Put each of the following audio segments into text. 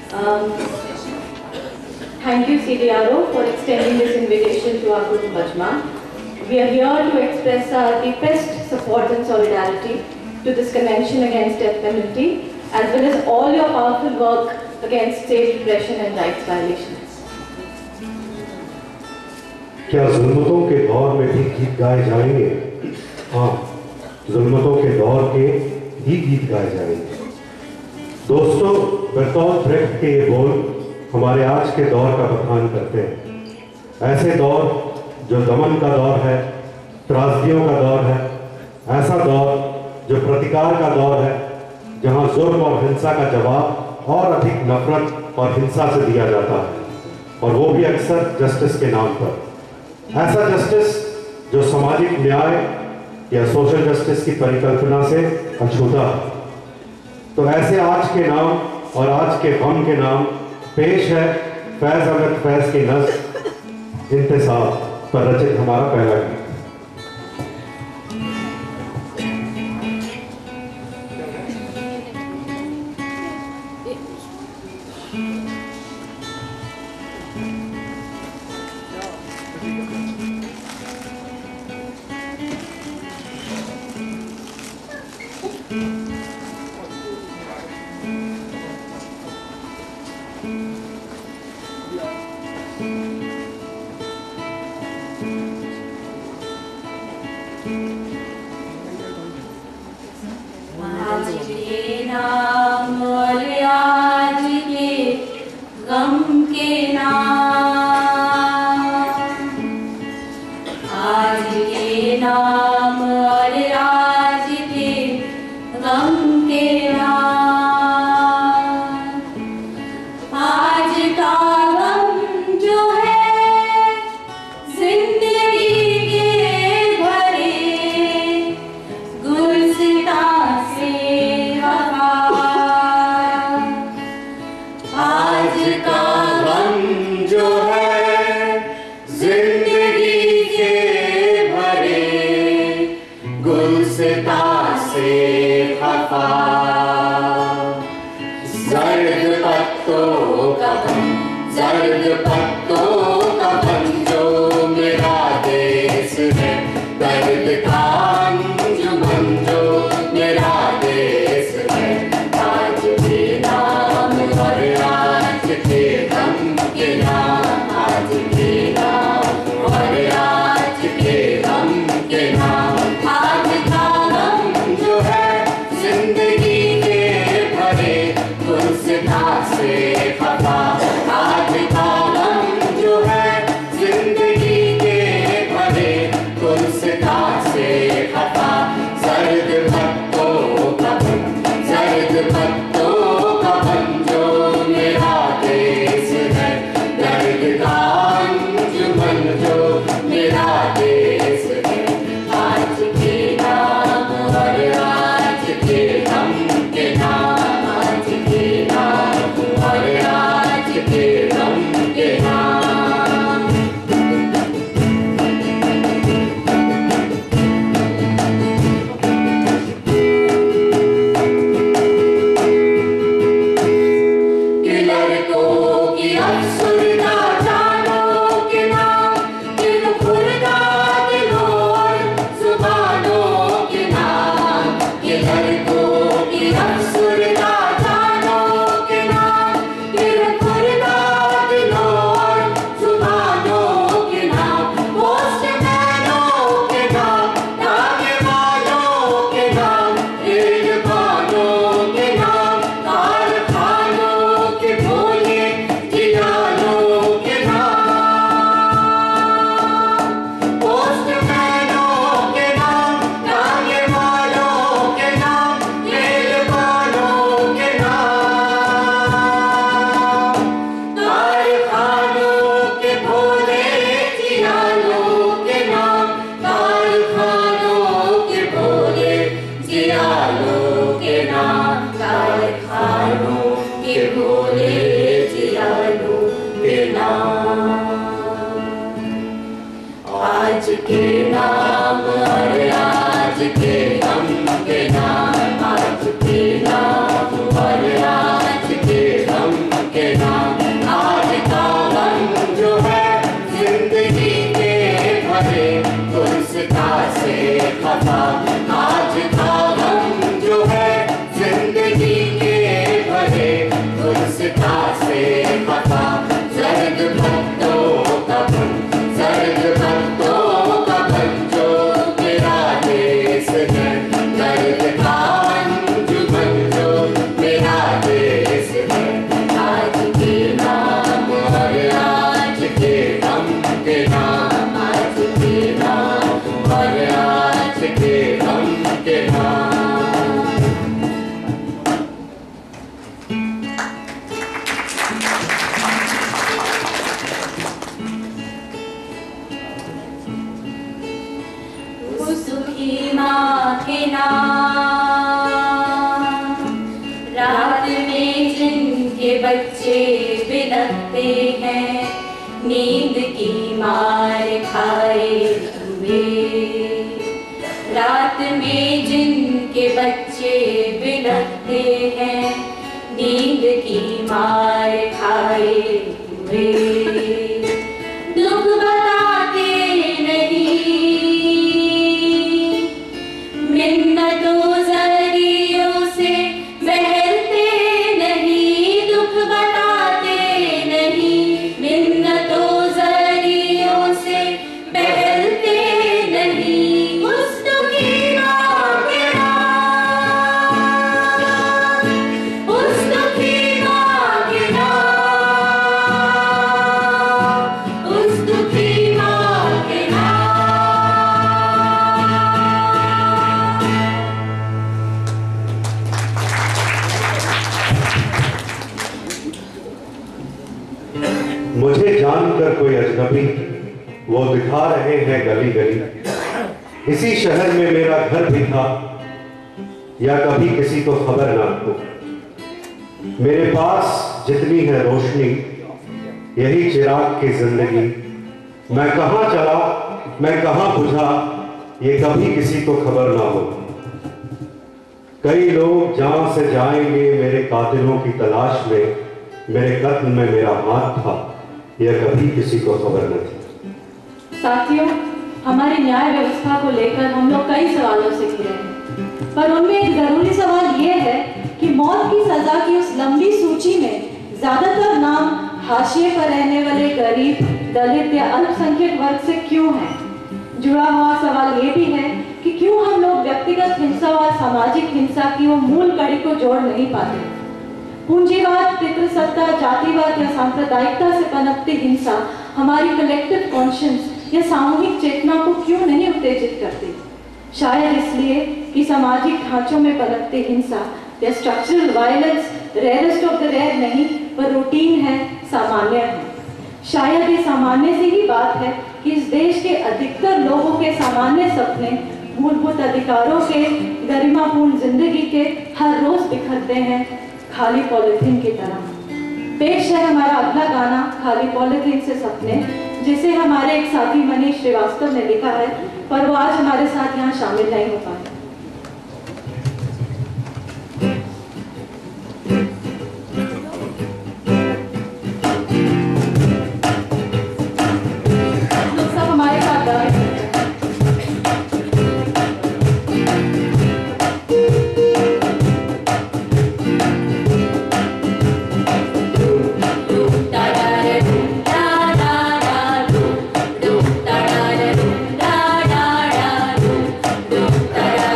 Um, Thank you, CDRO, for extending this invitation to our group Bajma. We are here to express our deepest support and solidarity to this convention against death penalty, as well as all your powerful work against state repression and rights violations. क्या जुल्मतों के दौर में भी गीत गाए जाएंगे? हाँ, जुल्मतों के दौर के भी गीत गाए जाएंगे। दोस्तों, बर्तोल्ट ब्रेख्ट के ये बोल हमारे आज के दौर का बखान करते हैं। ऐसे दौर जो दमन का दौर है, त्रासदियों का दौर है, ऐसा दौर जो प्रतिकार का दौर है, जहां जुर्म और हिंसा का जवाब और अधिक नफरत और हिंसा से दिया जाता है, और वो भी अक्सर जस्टिस के नाम पर। ऐसा जस्टिस जो सामाजिक न्याय या सोशल जस्टिस की परिकल्पना से अछूता है। तो ऐसे आज के नाम और आज के गम के नाम पेश है फैज अहमद फैज की नज़्म इंतसाब पर रचित हमारा पहला गीत। के खफा, आज था हम जो है जिंदगी के भरे गुलसिता से खफा। सर्द भक्तों का बन, सर्द भक्तों का बन जो मेरा देश है, दर्द का अंजुमन जो मेरा देश है। आज के नाम और आज के गम के नाम, आज के नाम और आज के गम के नाम। सुखी माँ के नाम, रात में जिनके बच्चे बिलखते हैं, नींद की मार खाए हुए। रात में जिनके बच्चे बिलखते हैं, नींद की मार खाए हुए। दुख बताते नहीं, मिन्नतों ज़रियों से बहलते नहीं। दुख बताते नहीं, मिन्नतों ज़रियों से बहलते नहीं। उस दुखी माँ के नाम, उस दुखी माँ के नाम, उस दुखी माँ के नाम। मुझे जानकर कोई अजनबी वो दिखा रहे हैं गली गली। इसी शहर में मेरा घर भी था, या कभी किसी को खबर ना हो। मेरे पास जितनी है रोशनी, यही चिराग की जिंदगी। मैं कहाँ चला, मैं कहाँ बुझा, ये कभी किसी को खबर ना हो। कई लोग जान से जाएंगे मेरे कातिलों की तलाश में, मेरे कत्ल में मेरा हाथ था, यह कभी किसी को खबर न थी। साथियों, हमारी न्याय व्यवस्था को लेकर हम लोग कई सवालों से घिरे हैं, पर उनमें एक जरूरी सवाल ये है कि मौत की सजा की उस लंबी सूची में ज्यादातर नाम हाशिए पर रहने वाले गरीब, दलित या अल्पसंख्यक वर्ग से क्यों हैं? जुड़ा हुआ सवाल ये भी है कि क्यों हम लोग व्यक्तिगत हिंसा और सामाजिक हिंसा की वो मूल कड़ी को जोड़ नहीं पाते। पूंजीवाद, पितृसत्ता, जातिवाद या सांप्रदायिकता से पनपती हिंसा हमारी कलेक्टिव कॉन्शियंस या सामूहिक चेतना को क्यों नहीं उत्तेजित करती? शायद इसलिए कि सामाजिक ढांचों में पनपती हिंसा या structural violence rarest of the rare नहीं, पर रूटीन है, सामान्य है। शायद ये सामान्य सी ही बात है कि इस देश के अधिकतर लोगों के सामान्य सपने मूलभूत अधिकारों के, गरिमापूर्ण जिंदगी के हर रोज बिखरते हैं खाली पॉलिथीन की तरह। पेश है हमारा अगला गाना खाली पॉलिथीन से सपने, जिसे हमारे एक साथी मनीष श्रीवास्तव ने लिखा है, पर वो आज हमारे साथ यहाँ शामिल नहीं हो पाए। लोग सब हमारे साथ गाएं। Da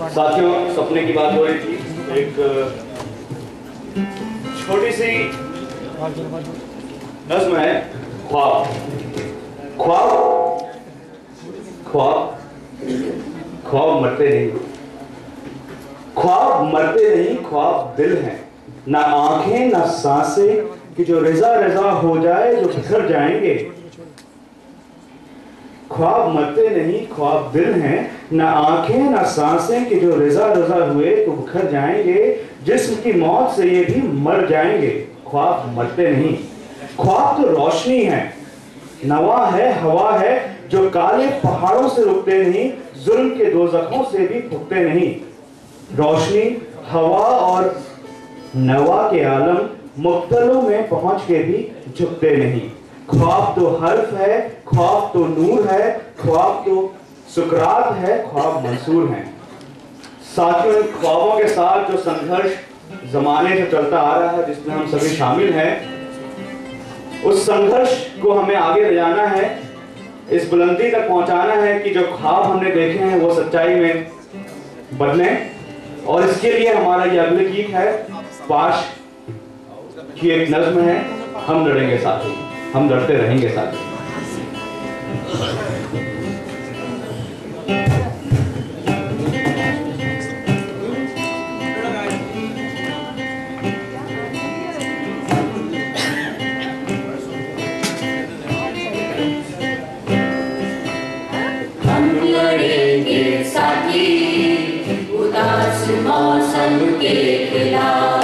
साथियों, सपने की बात हो रही थी। एक छोटी सी नज़्म है, ख्वाब। ख्वाब ख्वाब ख्वाब मरते नहीं, ख्वाब मरते नहीं, ख्वाब दिल हैं, ना आंखें ना सांसें कि जो रजा रजा हो जाए जो बिखर जाएंगे। ख्वाब मरते नहीं, ख्वाब दिल हैं, ना आंखें ना सांसें कि जो रजा रजा हुए तो बिखर जाएंगे। जिस्म की मौत से ये भी मर जाएंगे। ख्वाब मरते नहीं। ख्वाब तो रोशनी है, नवा है, हवा है, जो काले पहाड़ों से रुकते नहीं, जुल्म के दोज़खों से भी फूकते नहीं। रोशनी, हवा और नवा के आलम मुख्तलों में पहुंच के भी झुकते नहीं। ख्वाब तो हर्फ है, ख्वाब तो नूर है, ख्वाब तो सुकरात है, ख्वाब मंसूर है। साथियों, ख्वाबों के साथ जो संघर्ष जमाने से चलता आ रहा है, जिसमें हम सभी शामिल हैं, उस संघर्ष को हमें आगे ले जाना है, इस बुलंदी तक पहुंचाना है कि जो ख्वाब हमने देखे हैं वो सच्चाई में बदले। और इसके लिए हमारा ये अगले गीत है, पाश की एक नज़्म है, हम लड़ेंगे साथी, हम लड़ते रहेंगे साथी। हम लड़ेंगे साथी, उदास मौसम के खिलाफ।